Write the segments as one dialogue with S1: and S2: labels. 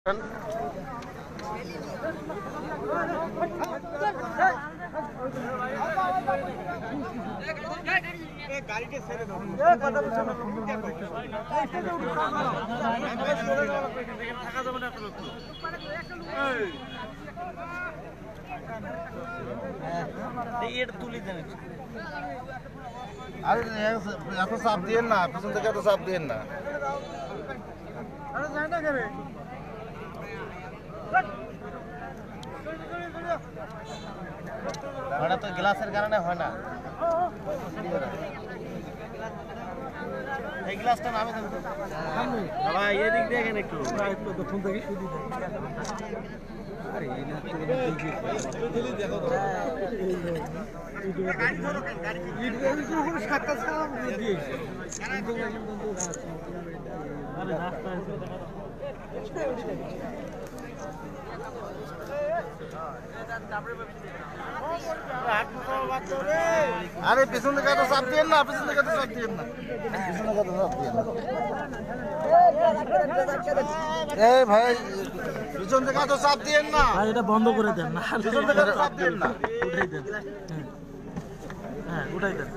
S1: আরে এত চাপ দিয়েন না, পিছন থেকে এত চাপ দিয়েন না। ওটা তো গ্লাসের কারণে হয় না। এই গ্লাসটা নামে দেন বাবা, এদিক দেখেন একটু প্রথম থেকে শুধু আরে পিছন থেকে তো চাপ দিয়েন না, পিছন থেকে তো চাপ দিয়েন না, পিছন থেকে তো চাপ দিয়েন না। এই ভাই পিছন থেকে তো চাপ দিয়েন না,
S2: এটা বন্ধ করে দেন না,
S1: পিছন থেকে তো চাপ দিয়েন না,
S2: উঠাই দেন। হ্যাঁ উঠাই দেন।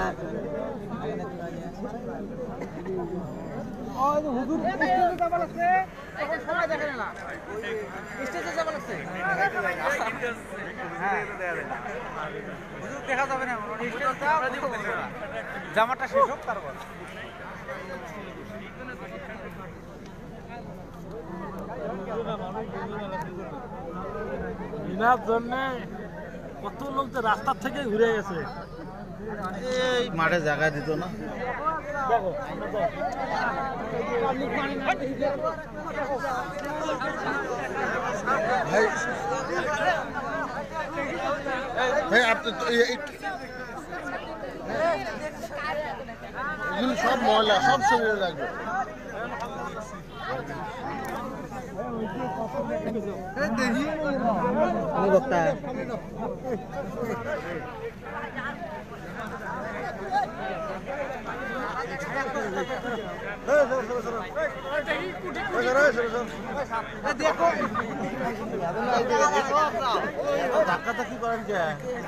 S3: দেখা যাবে না, জামাটা শেষ হোক তারপর।
S2: বিনার জন্য কত লোক যে রাস্তার থেকে ঘুরে গেছে।
S1: এই মাঠে জায়গা দিত না। এগুলো সব ময়লা, সব শরীরে লাগবে। ধাক্কা কি করেন কে?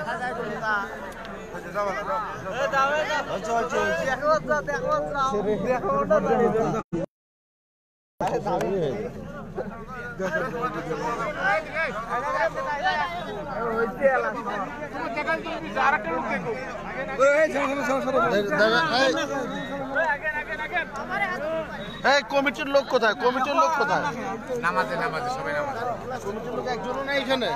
S1: কমিটির লোক কোথায়? কমিটির লোক কোথায়?
S3: নামাজে নামাজে সবাই নামাজে।
S1: কমিটির লোক একজনও নেই এখানে।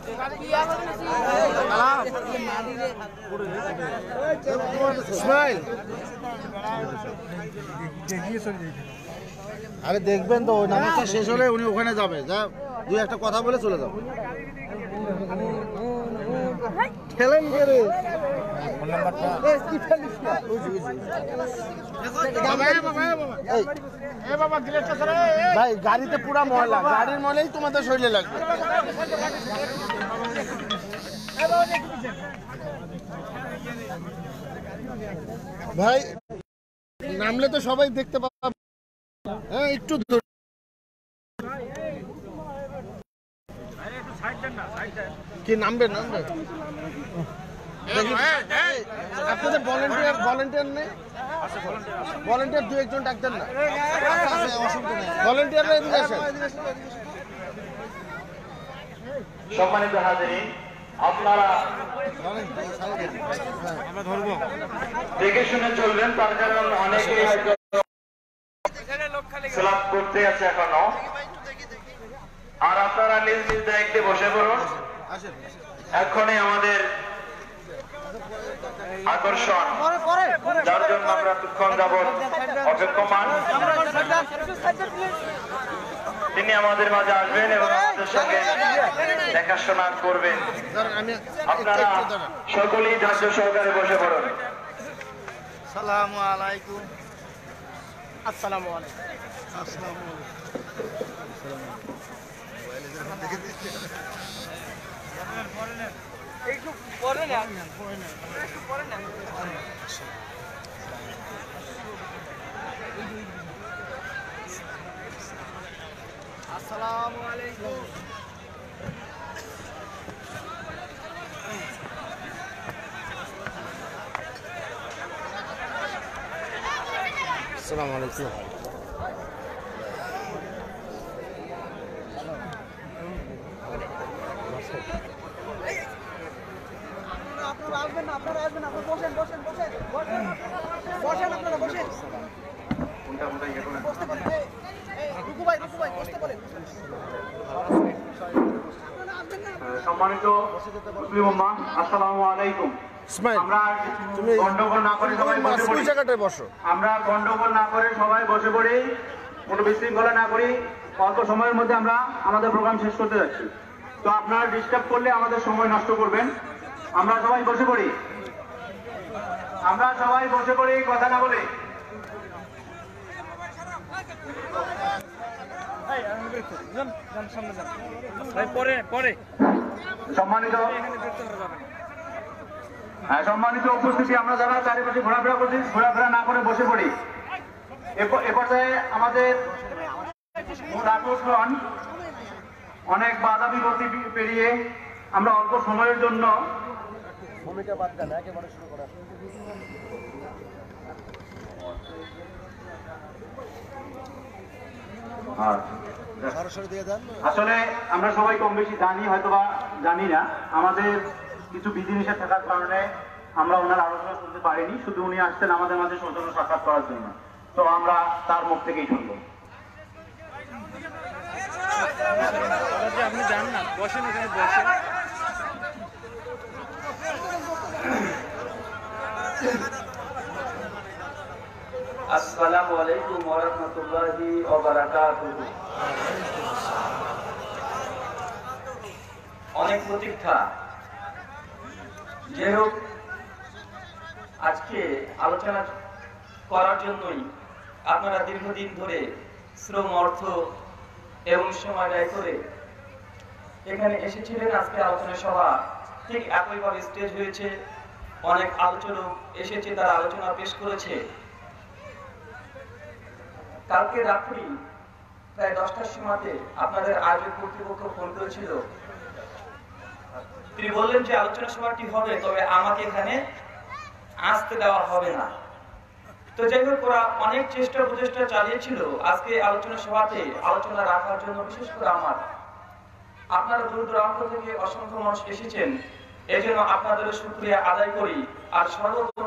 S1: আরে দেখবেন তো, ওই নামাজটা শেষ হলে উনি ওখানে যাবে, যা দুই একটা কথা বলে চলে যাবে। খেলেন কে রে? ফোন নাম্বারটা ভাই, গাড়িতে পুরা ময়লা, গাড়ির ময়লাই তোমাদের শরীরে লাগবে। ভাই নামলে তো সবাই দেখতে পাবে। হ্যাঁ একটু কি নামবে? আপনাদের ভলেন্টিয়ার নেই? ভলেন্টিয়ার দু একজন ডাকতেন না? ভলেন্টিয়াররা এদিকে আসেন।
S4: সম্মানিত হাজিরিন, আপনারা দেখে শুনে চলবেন, তার কারণ অনেকেই হয়তো সালাত করতে আছে এখনো। আর আপনারা নিজ নিজ দায়িত্বে বসে পড়ুন। এখনই আমাদের আকর্ষণ, যার জন্য আমরা এতক্ষণ যাবৎ অপেক্ষমান, তিনি আমাদের মাঝে আসবেন এবং আমাদের সঙ্গে দেখাশোনা করবেন। আপনারা সকলেই ধৈর্য সহকারে বসে পড়ুন।
S1: আসসালামু আলাইকুম। আসসালামু আলাইকুম। আসসালামু আলাইকুম।
S3: একটু পরে না, একটু পরে না।
S1: আসসালাম আসসালামু আলাইকুম।
S3: আপনারা আসবেন আপনারা বসেন বসেন বসেন বসেন বসেন আপনারা বসেন বসতে পারেন রুকু ভাই বসতে পারেন।
S4: সম্মানিত মুসলিম উম্মাহ, আসসালামু আলাইকুম। আমরা গন্ডগোল না করে সবাই বসে পড়ি। আমরা গন্ডগোল না করে সবাই বসে পড়ি, কোনো বিশৃঙ্খলা না করি। অল্প সময়ের মধ্যে আমরা আমাদের প্রোগ্রাম শেষ করতে যাচ্ছি। তো আপনারা ডিস্টার্ব করলে আমাদের সময় নষ্ট করবেন। আমরা সবাই বসে পড়ি, কথা না বলে। সম্মানিত উপস্থিতি, আমরা যারা চারিপাশে ঘোরাফেরা করছি ঘোরাফেরা না করে বসে পড়ি। এ পর্যায়ে আমাদের মূল আকর্ষণ, অনেক বাধা বিপত্তি পেরিয়ে আমরা অল্প সময়ের জন্য
S1: ভূমিকা বাদ দেন, একেবারে শুরু করা।
S4: আসলে আমরা সবাই কম বেশি জানি, হয়তোবা জানি না। আমাদের কিছু বিধিনিষেধ থাকার কারণে আমরা ওনার আলোচনা শুনতে পারিনি। শুধু উনি আসছেন আমাদের মাঝে সৌজন্য সাক্ষাৎ করার জন্য। তো আমরা তার মুখ থেকেই শুনবো।
S2: আপনি জান না, বসেন এখানে বসেন।
S5: আসসালামু আলাইকুম ওয়া রাহমাতুল্লাহি ওয়া বারাকাতুহু। অনেক প্রতীক্ষা, যে হোক আজকে আলোচনা করার জন্যই আপনারা দীর্ঘদিন ধরে শ্রম, অর্থ এবং সময় ব্যয় করে এখানে এসেছিলেন। আজকে আলোচনা সভা ঠিক একইভাবে স্টেজ হয়েছে, অনেক আলোচক এসেছে, তারা আলোচনা পেশ করেছে। কালকে রাত্রি প্রায় 10টার সময়তে আপনাদের আয়োজক কর্তৃপক্ষ ফোন করেছিল। তিনি বললেন যে আলোচনা সভাটি হবে, তবে আমাকে এখানে আসতে দেওয়া হবে না। তো যাই হোক, ওরা অনেক চেষ্টা প্রচেষ্টা চালিয়েছিল আজকে আলোচনা সভাতে আলোচনা রাখার জন্য। বিশেষ করে আপনারা দূর দূরান্ত থেকে অসংখ্য মানুষ এসেছেন, এই জন্য আপনাদের শুকরিয়া আদায় করি। আর সর্বোপরি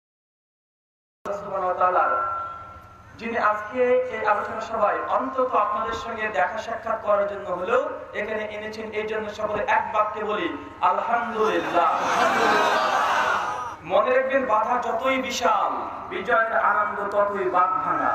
S5: যিনি আজকে এই আলোচনা সভায় অন্তত আপনাদের সঙ্গে দেখা সাক্ষাৎ করার জন্য হলেও এখানে এনেছেন, এই জন্য সকলে এক বাক্যে বলি আলহামদুলিল্লাহ। মনে রাখবেন, বাধা যতই বিশাল, বিজয়ের আনন্দ ততই বাঁধ ভাঙা।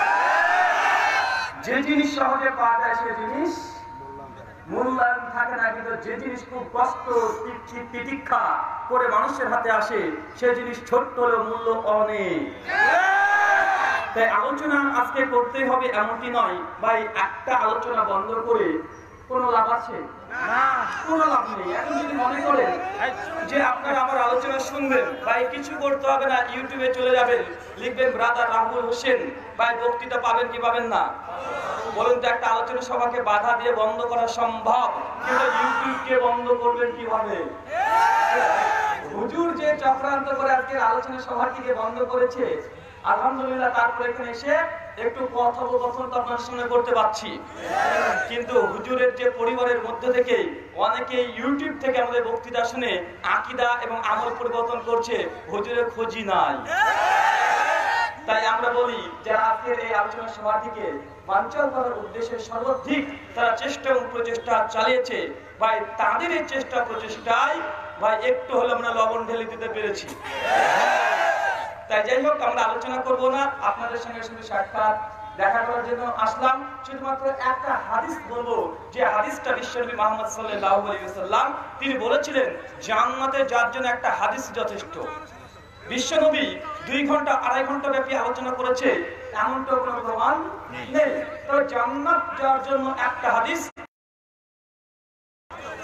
S5: যে জিনিস সহজে পাওয়া যায় সে জিনিস মূল্যায়ন থাকে না, কিন্তু যে জিনিস খুব কষ্ট তিতিক্ষা করে মানুষের হাতে আসে সে জিনিস ছোট্ট হলেও মূল্য অনেক। তাই আলোচনা আজকে করতে হবে এমনটি নয়। ভাই, একটা আলোচনা বন্ধ করে কোনো লাভ আছে? কোনো লাভ নেই। এখন যদি মনে করেন যে আপনারা আমার আলোচনা শুনবেন, ভাই কিছু করতে হবে না, ইউটিউবে চলে যাবেন, লিখবেন ব্রাদার রাহুল হোসেন, ভাই বক্তৃতা পাবেন কি পাবেন না? বলুন তো, একটা আলোচনা সভাকে বাধা দিয়ে বন্ধ করা সম্ভব, কিন্তু ইউটিউবকে বন্ধ করবেন কিভাবে? হুজুর যে চক্রান্ত করে আজকের আলোচনা সভাটিকে বন্ধ করেছে, আলহামদুলিল্লাহ, তারপর এখানে এসে একটু কথোপকথন তো আপনার সঙ্গে করতে পারছি। কিন্তু হুজুরের যে পরিবারের মধ্যে থেকে অনেকে ইউটিউব থেকে আমাদের বক্তৃতা শুনে আকীদা এবং আমল পরিবর্তন করছে, হুজুরের খোঁজই নাই। তাই আমরা বলি, যারা আজকের এই আলোচনা সভাটিকে বানচাল করার উদ্দেশ্যে সর্বাধিক তারা চেষ্টা এবং প্রচেষ্টা চালিয়েছে, ভাই তাদের এই চেষ্টা প্রচেষ্টায় ভাই একটু হলে আমরা লবণ ঢেলে দিতে পেরেছি। তাই যাই হোক, আমরা আলোচনা করব না, আপনাদের সঙ্গে শুধু সাক্ষাৎ দেখা করার জন্য আসলাম। শুধুমাত্র একটা হাদিস বলবো, যে হাদিসটা বিশ্বনবী মুহাম্মদ সাল্লাল্লাহু আলাইহি ওয়াসাল্লাম তিনি বলেছিলেন, জান্নাতে যাওয়ার জন্য একটা হাদিস যথেষ্ট। বিশ্বনবী 2 ঘন্টা 2.5 ঘন্টা ব্যাপী আলোচনা করেছে, এমনটা কোনো প্রমাণ নেই। তবে জান্নাত যাওয়ার জন্য একটা হাদিস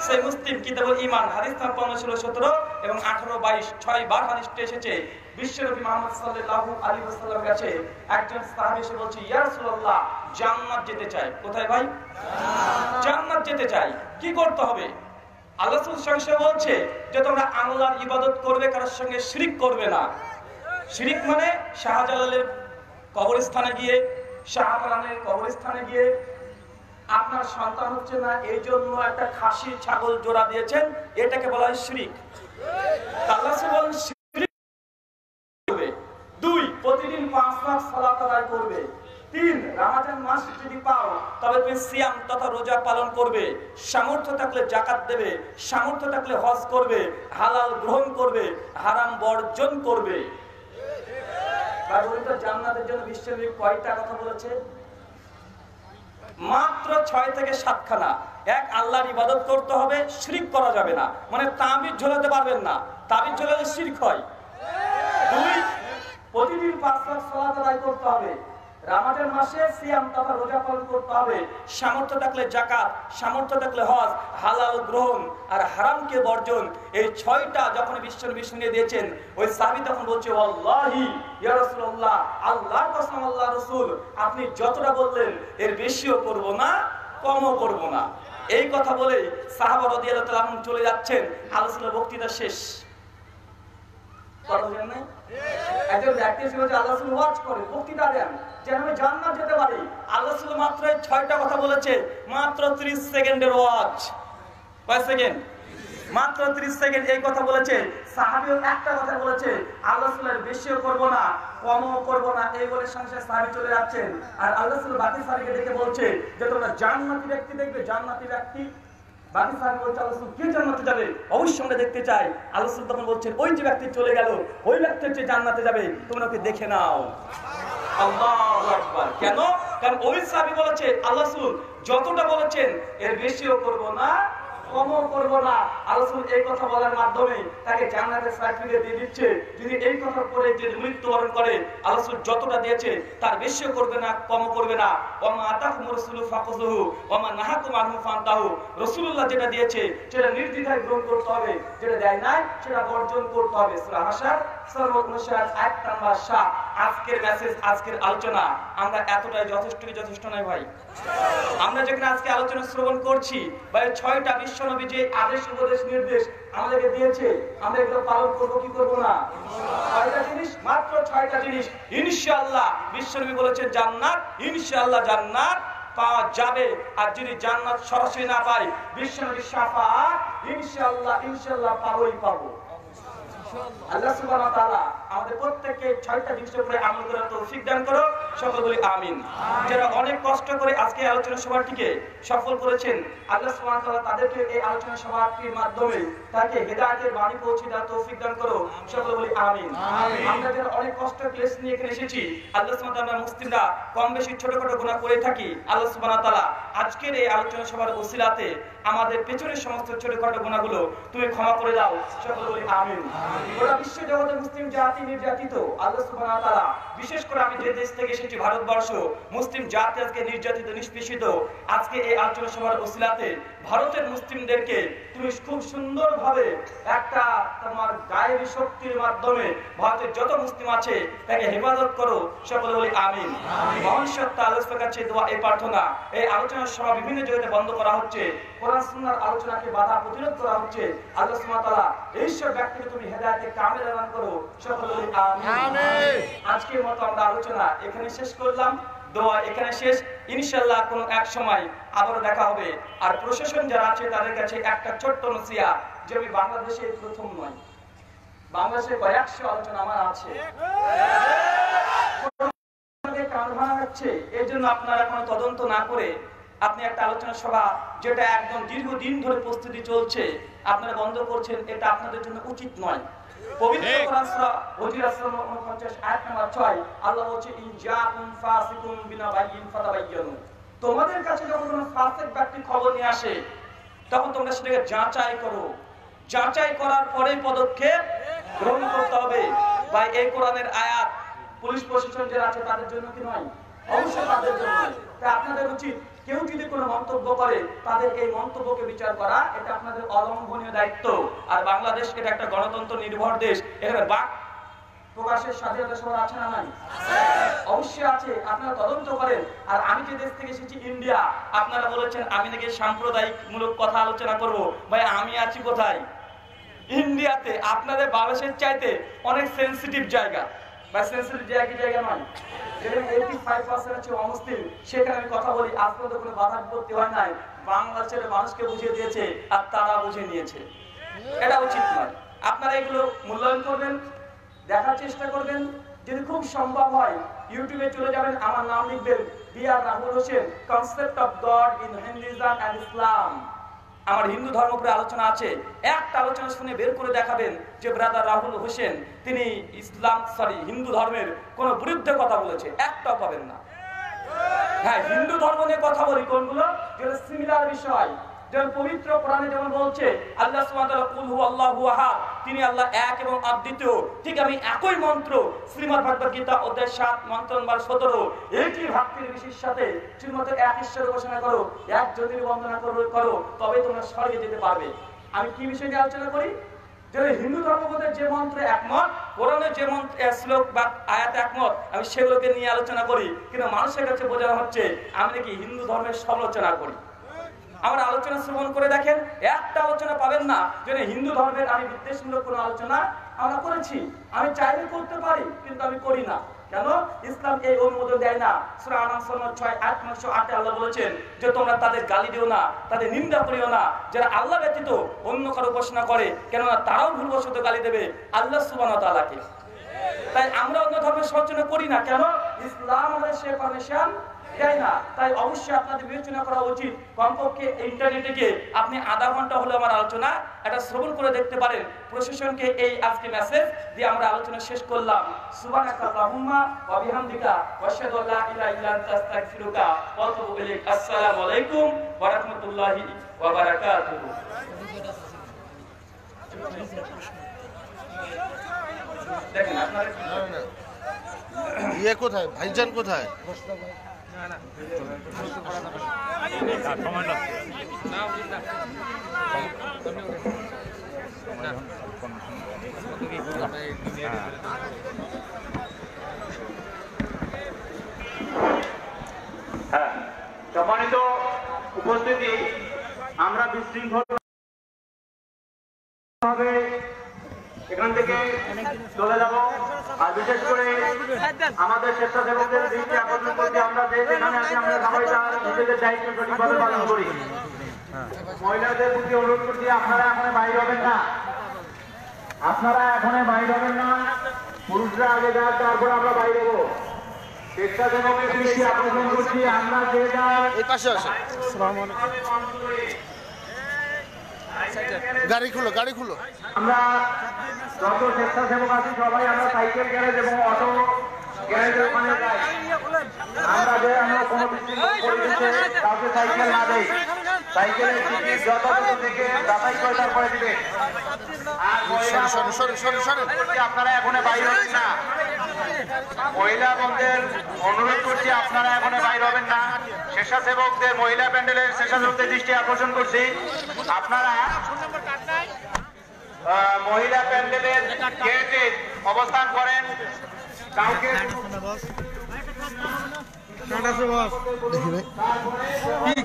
S5: সেই মুসলিম কিতাবুল ঈমান হাদিস নাম্বার 1517 এবং 18-22 6 বার হাদিসটি এসেছে। বিশ্বনবী মুহাম্মদ সাল্লাল্লাহু আলাইহি ওয়াসাল্লামের কাছে একজন সাহাবী এসে বলছে, ইয়া রাসূলুল্লাহ, জান্নাত যেতে চাই। কোথায় ভাই? জান্নাত যেতে চাই, কি করতে হবে? আল্লাহ রাসূল বলছে যে তোমরা আল্লাহর ইবাদত করবে, কারোর সঙ্গে শিরক করবে না। শিরক মানে শাহজালালের কবরস্থানে গিয়ে, শাহজালালের কবরস্থানে গিয়ে আপনার সন্তান হচ্ছে না, এই জন্য একটা খাসি ছাগল জোড়া দিয়েছেন, এটাকে বলা হয় শিরক। আল্লাহ রাসূল বলেন শিরক করবে। 2, প্রতিদিন 5 ওয়াক্ত সালাত আদায় করবে। 3, রমজান মাস যদি পাও তবে তুমি সিয়াম তথা রোজা পালন করবে। সামর্থ্য থাকলে যাকাত দেবে, সামর্থ্য থাকলে হজ করবে, হালাল গ্রহণ করবে, হারাম বর্জন করবে। জান্নাতের জন্য বিশ্বনবী কয়টা কথা বলেছে? মাত্র 6 থেকে 7 খানা। 1, আল্লাহর ইবাদত করতে হবে, শিরক করা যাবে না, মানে তাবিজ ঝোলাতে পারবেন না, তাবিজ ঝোলালে শিরক হয়। 2, প্রতিদিন 5 ওয়াক্ত সালাত আদায় করতে হবে। রমজান মাসে সিয়াম তথা রোজা পালন করতে হবে। সামর্থ্য থাকলে যাকাত, সামর্থ্য থাকলে হজ, হালাল গ্রহণ আর হারামকে বর্জন। এই 6টা যখন বিশ্বনবী শুনিয়ে দিয়েছেন, ওই সাহাবী তখন বলছে, ওয়াল্লাহি ইয়া রাসূলুল্লাহ, আল্লাহর কসম আল্লাহ রাসূল, আপনি যতটা বললেন এর বেশিও করব না, কমও করব না। এই কথা বলে সাহাবা রাদিয়াল্লাহু তাআলা আনহুম চলে যাচ্ছেন। আলোচনার বক্তৃতা শেষ। কথা বলেন না? একজন ব্যক্তি ছিল যে আল্লাহ রাসূল ওয়াজ করে, বক্তৃতা দেন যেন আমি জান্নাত যেতে পারি। আল্লাহ রাসূল মাত্র 6টা কথা বলেছে, মাত্র 30 সেকেন্ডের ওয়াজ। কয় সেকেন্ড? মাত্র 30 সেকেন্ড এই কথা বলেছে। সাহাবীও একটা কথা বলেছে, আল্লাহ রাসূলের বেশিও করব না, কমও করব না, এই বলে সংসার সাহাবী চলে যাচ্ছেন। আর আল্লাহ রাসূল বাকি সাহাবীকে দেখে বলছে যে তোমরা জান্নাতি ব্যক্তি দেখবে, জান্নাতি ব্যক্তি। বাকি সাহাবী বলছে, আল্লাহ রাসূল কে জান্নাতে যাবে? অবশ্যই আমরা দেখতে চাই। আল্লাহ রাসূল তখন বলছেন, ওই যে ব্যক্তি চলে গেল, ওই ব্যক্তি হচ্ছে জান্নাতে যাবে, তোমরা ওকে দেখে নাও। আল্লাহু আকবার। কেন? কারণ ওই সাহাবী বলেছে, আল্লাহ রাসূল যতটা বলেছেন এর বেশিও করব না, কমও করব না। আল্লাহ রাসূল এই কথা বলার মাধ্যমে তাকে জান্নাতের সার্টিফিকেট দিয়ে দিচ্ছে। যদি এই কথা পড়ে যে মৃত্যুবরণ করে, আল্লাহ রাসূল যতটা দিয়েছে তার বেশিও করবে না, কমও করবে না। ওমা আতাকুম রাসূলু ফাখুযুহু ওমা নাহাকুম আনহু ফান্তাহু। রাসূলুল্লাহ যেটা দিয়েছে সেটা নির্দ্বিধায় গ্রহণ করতে হবে, যেটা দেয় নাই সেটা বর্জন করতে হবে। সূরা হাশর 59 নাম্বার 7। আজকের মেসেজ, আজকের আলোচনা আমরা এতটাই যথেষ্ট কি যথেষ্ট নয় ভাই? আমরা যেখানে আজকে আলোচনা শ্রবণ করছি, ভাই 6টা বিশ্বনবী যে আদেশ উপদেশ নির্দেশ আমাদেরকে দিয়েছে, আমরা এগুলো পালন করবো কি করবো না? 6টা জিনিস, মাত্র 6টা জিনিস। ইনশাআল্লাহ বিশ্বনবী বলেছেন জান্নাত, ইনশাআল্লাহ জান্নাত পাওয়া যাবে। আর যদি জান্নাত সরাসরি না পাই, বিশ্বনবীর শাফাআত ইনশাআল্লাহ ইনশাআল্লাহ পাবোই পাবো। আল্লাহ সুবহানাহু ওয়া তাআলা আমাদের প্রত্যেককে 6টা জিনিসের উপরে আমল করার তৌফিক দান করো, সকলে বলি আমিন। যারা অনেক কষ্ট করে আজকে আলোচনা সভাটিকে সফল করেছেন, আল্লাহ সুবহানাহু ওয়া তাআলা তাদেরকে এই আলোচনা সভাটির মাধ্যমে তাকে হেদায়েতের বাণী পৌঁছে দেওয়ার তৌফিক দান করো, সকলে বলি আমিন। আমরা যারা অনেক কষ্ট ক্লেশ নিয়ে এখানে এসেছি, আল্লাহ সুবহানাহু ওয়া তাআলা মুসলিমরা কম বেশি ছোটখাটো গুনাহ করে থাকি, আল্লাহ সুবহানাহু ওয়া তাআলা আজকের এই আলোচনা সভার ওসিলাতে আমাদের পেছনের সমস্ত ছোটখাটো গুনাহগুলো তুমি ক্ষমা করে দাও, সকলে বলি আমিন। গোটা বিশ্ব জগতের মুসলিম জাতি নির্যাতিত, আল্লাহ সুবহানাহু ওয়া তাআলা বিশেষ করে আমি যে দেশ থেকে এসেছি ভারতবর্ষ, মুসলিম জাতি আজকে নির্যাতিত নিষ্পেষিত। আজকে এই আলোচনা সভার ওসিলাতে ভারতের মুসলিমদেরকে তুমি খুব সুন্দরভাবে একটা তোমার গায়েবী শক্তির মাধ্যমে ভারতের যত মুসলিম আছে তাকে হেফাজত করো, সকলে বলি আমিন। মহান সত্তা আল্লাহর কাছে দোয়া এই প্রার্থনা, এই আলোচনা সভা বিভিন্ন জায়গাতে বন্ধ করা হচ্ছে, কোরআন সুন্নাহর আলোচনাকে বাধা প্রতিরোধ করা হচ্ছে। আল্লাহ সুবহানাহু ওয়া তাআলা এইসব ব্যক্তিকে তুমি হেদায়েতে কামিল দান করো, সকলে বলি আমিন। আজকের মতো আমরা আলোচনা এখানে শেষ করলাম, দোয়া এখানে শেষ। ইনশাআল্লাহ কোন এক সময় আবারও দেখা হবে। আর প্রশাসন যারা আছে তাদের কাছে একটা ছোট্ট নসিহা, যে আমি বাংলাদেশে প্রথম নয়, বাংলাদেশে কয়েকশো আলোচনা আমার আছে, কান ভাঙা হচ্ছে। এর জন্য আপনারা কোনো তদন্ত না করে আপনি একটা আলোচনা সভা যেটা একদম দীর্ঘদিন ধরে প্রস্তুতি চলছে আপনারা বন্ধ করছেন, এটা আপনাদের জন্য উচিত নয়। পবিত্র কোরআন সূরা হুজুরাত 49 আয়াত নাম্বার 6 আল্লাহ বলছে, ইন জাআকুম ফাসিকুম বিনাবাইয়িন ফাতাবায়্যানু। তোমাদের কাছে যখন কোনো ফাসিক ব্যক্তি খবর নিয়ে আসে, তখন তোমরা সেটাকে যাচাই করো, যাচাই করার পরেই পদক্ষেপ গ্রহণ করতে হবে। ভাই এই কোরআনের আয়াত পুলিশ প্রশাসন যারা আছে তাদের জন্য কি নয়? অবশ্যই তাদের জন্য। তাই আপনাদের উচিত কেউ যদি কোনো মন্তব্য করে তাদের এই মন্তব্যকে বিচার করা এটা আপনাদের অলঙ্ঘনীয় দায়িত্ব। আর বাংলাদেশ এটা একটা গণতন্ত্র নির্ভর দেশ, এখানে বাক প্রকাশের স্বাধীনতা সবার আছে না নাই? অবশ্যই আছে, আপনারা তদন্ত করেন। আর আমি যে দেশ থেকে এসেছি ইন্ডিয়া, আপনারা বলেছেন আমি নাকি সাম্প্রদায়িক মূলক কথা আলোচনা করব। ভাই আমি আছি কোথায়? ইন্ডিয়াতে। আপনাদের বাংলাদেশের চাইতে অনেক সেন্সিটিভ জায়গা বা সেন্সিটিভ জায়গা নয়, যেখানে 85% হচ্ছে অমুসলিম, সেখানে আমি কথা বলি, আজ পর্যন্ত কোনো বাধা বিপত্তি হয় নাই। বাংলাদেশের মানুষকে বুঝিয়ে দিয়েছে আর তারা বুঝে নিয়েছে, এটা উচিত নয়। আপনারা এগুলো মূল্যায়ন করবেন, দেখার চেষ্টা করবেন। যদি খুব সম্ভব হয় ইউটিউবে চলে যাবেন, আমার নাম লিখবেন B.R. Rahul Hossain, concept of God in Hinduism and Islam. আমার হিন্দু ধর্ম উপরে আলোচনা আছে, একটা আলোচনা শুনে বের করে দেখাবেন যে ব্রাদার রাহুল হোসেন তিনি হিন্দু ধর্মের কোন বিরুদ্ধে কথা বলেছে, একটাও পাবেন না। হ্যাঁ, হিন্দু ধর্ম নিয়ে কথা বলি কোনগুলো, যেগুলো সিমিলার বিষয়। যেমন পবিত্র কোরআনে যেমন বলছে আল্লাহ সুবহানাহু ওয়া তাআলা কুল হুয়াল্লাহু আহাদ, তিনি আল্লাহ এক এবং অদ্বিতীয়। ঠিক আমি একই মন্ত্র শ্রীমদ্ ভগবদ গীতা অধ্যায় 7 মন্ত্র নম্বর 17, একই ভক্তির বিশেষ সাথে শ্রীমত এক ঈশ্বর উপাসনা করো, এক জ্যোতির বন্দনা করো, তবে তোমরা স্বর্গে যেতে পারবে। আমি কি বিষয় নিয়ে আলোচনা করি? যে হিন্দু ধর্মবোধের যে মন্ত্রে একমত, কোরআনের যে মন্ত্র শ্লোক বা আয়াত একমত, আমি সেগুলোকে নিয়ে আলোচনা করি। কিন্তু মানুষের কাছে বোঝানো হচ্ছে আমি নাকি হিন্দু ধর্মের সমালোচনা করি। আমার আলোচনা শ্রবণ করে দেখেন, একটা আলোচনা পাবেন না যে হিন্দু ধর্মের আমি বিদ্বেষমূলক কোনো আলোচনা আমরা করেছি। আমি চাইলে করতে পারি, কিন্তু আমি করি না। কেন? ইসলাম এই অনুমোদন দেয় না। সূরা আনাম 6:8 আল্লাহ বলেছেন যে তোমরা তাদের গালি দিও না, তাদের নিন্দা করিও না, যারা আল্লাহ ব্যতীত অন্য কারো উপাসনা করে, কেননা তারাও ভুলবশত গালি দেবে আল্লাহ সুবহানাহু ওয়া তাআলাকে। তাই আমরা অন্য ধর্মের সমালোচনা করি না। কেন? ইসলাম আমাদের সে পারমিশন দেয় না। তাই অবশ্যই আপনাদের বিবেচনা করা উচিত। কমপক্ষে ইন্টারনেটে গিয়ে আপনি আধা ঘন্টা হলে আমার আলোচনা এটা শ্রবণ করে দেখতে পারেন। প্রশাসনকে এই আজকে মেসেজ দিয়ে আমরা আলোচনা শেষ করলাম। সুবহানাকাল্লাহুম্মা ওয়া বিহামদিকা ওয়া আশহাদু আল্লা ইলাহা ইল্লা আনতা আস্তাগফিরুকা ওয়া আতুবু ইলাইক। আসসালামু আলাইকুম ওয়া রাহমাতুল্লাহি ওয়া বারাকাতুহু। দেখেন আপনারা
S6: ইয়ে কোথায়, ভাইজান কোথায়?
S4: হ্যাঁ, সম্মানিত উপস্থিতি, আমরা বিশৃঙ্খল ভাবে এখান থেকে চলে যাব। আর বিশেষ করে আমাদের স্বেচ্ছাসেবকদের দৃষ্টি আকর্ষণ করতে আমরা যে যেখানে আছি আমরা সবাই তার নিজেদের দায়িত্ব সঠিকভাবে পালন করি। মহিলাদের প্রতি অনুরোধ করছি আপনারা এখন বাইরে হবেন না, আপনারা এখন বাইরে হবেন না, পুরুষরা আগে যান, তারপরে আমরা বাইরে হবো। স্বেচ্ছাসেবকের দৃষ্টি আকর্ষণ করছি আমরা যে যান
S6: এই পাশে আসে। গাড়ি খুলো, গাড়ি খুলো।
S4: আমরা যত স্বেচ্ছাসেবক আছি সবাই আমরা সাইকেল গ্যারেজ এবং অটো গ্যারেজের ওখানে যাই। আমরা যে আমরা কোনো পরিবেশে কাউকে সাইকেল না দেই, সাইকেলের টিকিট যথাযথ থেকে যাচাই করে তারপরে দিবে। আর আপনারা এখন বাইরে হবেন না, মহিলা বন্ধের অনুরোধ করছি আপনারা এখন বাইরে হবেন না। স্বেচ্ছাসেবকদের মহিলা প্যান্ডেলের স্বেচ্ছাসেবকদের দৃষ্টি আকর্ষণ করছি আপনারা মহিলা প্যান্ডেলের গেটে অবস্থান করেন। কাউকে
S6: দেখি ভাই